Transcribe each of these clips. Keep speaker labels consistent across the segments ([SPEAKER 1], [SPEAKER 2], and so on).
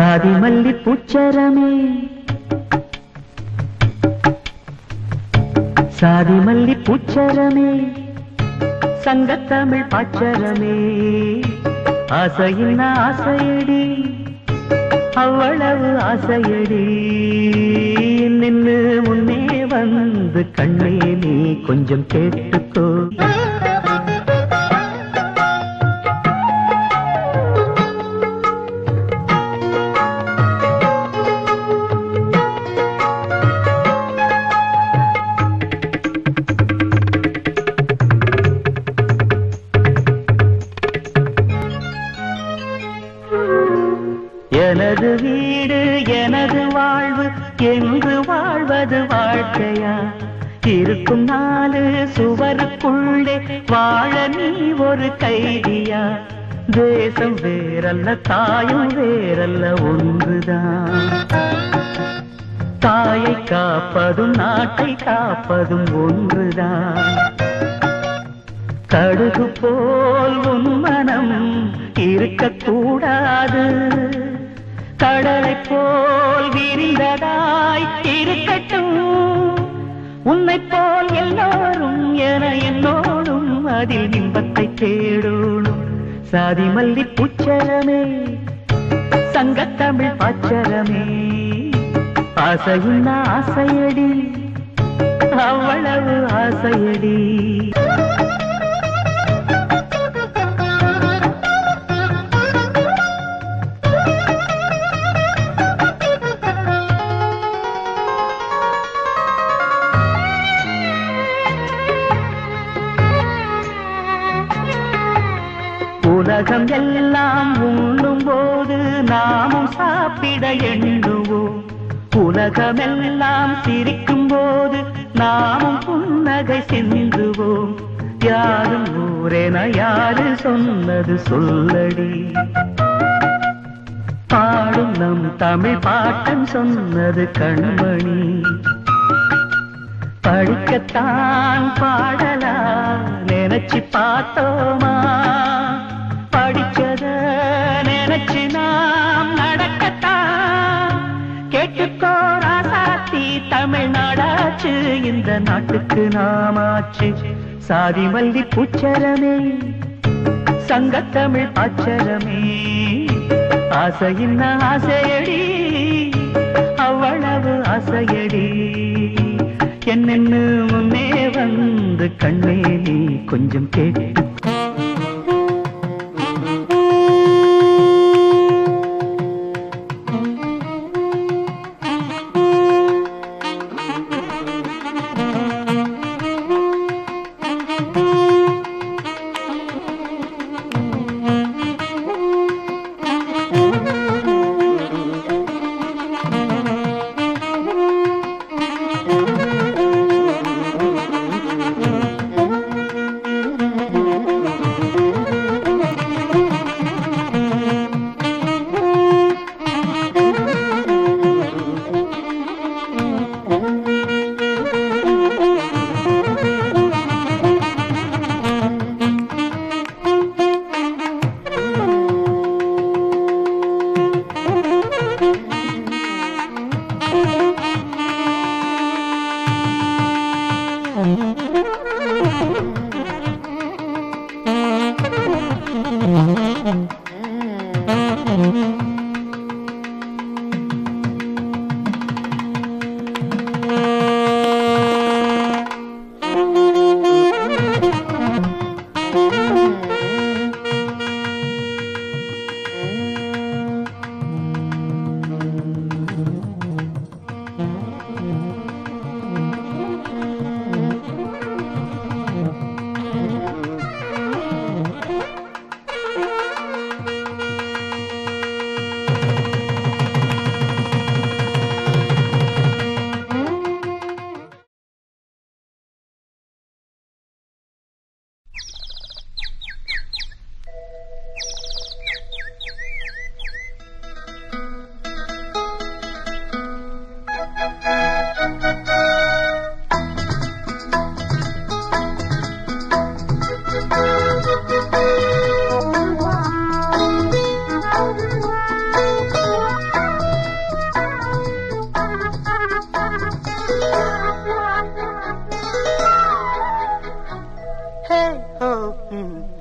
[SPEAKER 1] சாதி மல்லி பூச்சரமே சாதி மல்லி பூச்சரமே சங்கத்தமிழ் பாச்சரமே ஆசையின் ஆசையடி அவ்வளவு ஆசையடி நின்று முன்னே வந்து கண்ணே நீ கொஞ்சம் கேட்டுக்கோ எனது வீடு எனது வாழ்வு என்று வாழ்வது வாழ்க்கையா இருக்கும் நாலு சுவருக்குள்ளே வாழ நீ ஒரு கைதியா தேசம் வேறல்ல தாயும் வேறல்ல ஒன்றுதான் தாயை காப்பதும் நாட்டை காப்பதும் ஒன்றுதான் கடுகு போல் உன் மனம் இருக்கக்கூடாது கடலை போல் விரிந்ததாய் இருக்கட்டும் உன்னை போல் எல்லோரும் என என்னோடும் அதில் இன்பத்தை தேடணும் சாதி மல்லி பூச்சரமே சங்கத்தமிழ் பாச்சரமே ஆசையின் ஆசையடி அவ்வளவு ஆசையடி உலகம் எல்லாம் உண்ணும் போது நாமும் சாப்பிட எண்ணுவோம் உலகமெல்லாம் சிரிக்கும் போது நாமும் புன்னகை சிந்துவோம் யாரும் ஊரென யாரு சொன்னது சொல்லடி பாடும் நம் தமிழ் பாட்டன் சொன்னது கண்மணி படிக்கத்தான் பாடலா நினைச்சு பார்த்தோமா படிச்சத நினைச்சு நாம் நடக்கத்தான் கேட்டுக்கோ ராசாத்தி தமிழ்நாடாச்சு இந்த நாட்டுக்கு நாமாச்சு சாதி மல்லி பூச்சரமே சங்கத்தமிழ் பாச்சரமே ஆசையின் ஆசையடி அவ்வளவு ஆசையடி என்னென்னு முன்னே வந்து கண்ணே நீ கொஞ்சம் கேட்டு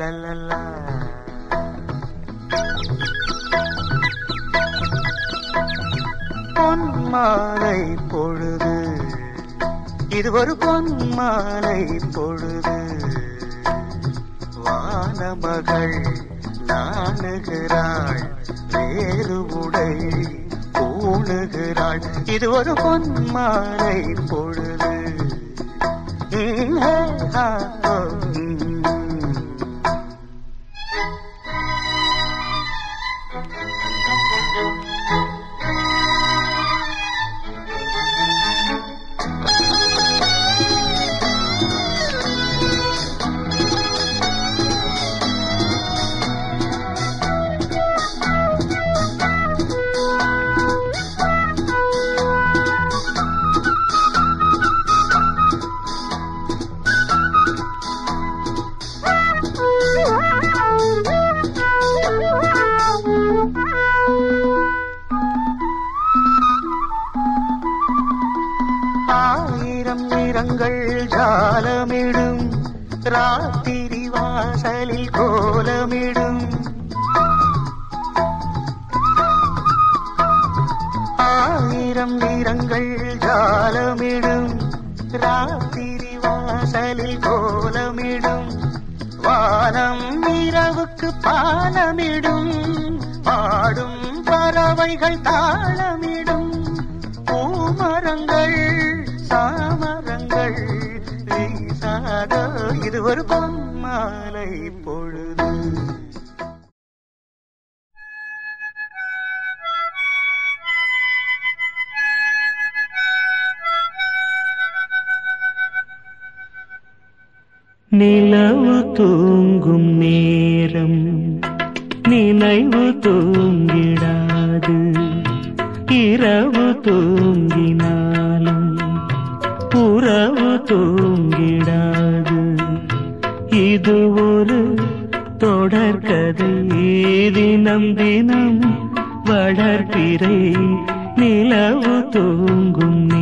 [SPEAKER 2] லலலா. பொன்மாலை பொழுது, இது ஒரு பொன்மாலை பொழுது. வானமகள் நாணுகிறாள், வேறு உடை பூணுகிறாள். இது ஒரு பொன்மாலை பொழுது. ஆயிரம் நிறங்கள் ஜாலமிடும், ராத்திரி வாசலில் கோலமிடும். ஆயிரம் நிறங்கள் ஜாலமிடும், ராத்திரி வாசலில் கோலமிடும். வானம் இரவுக்கு பாலமிடும், பாடும் பறவைகள் தாளமிடும். பூமரங்கள் சாமரங்கள் வீசாத, இது ஒரு பொன்மாலை பொழுது.
[SPEAKER 1] நிலவு தூங்கும் நேரம் நினைவு தூங்கிடாது, இரவு தூங்கினாலும் உறவு தூங்கிடாது. இது ஒரு தொடர்கதை, தினம் தினம் வளர்பிறை நிலவு தூங்கும்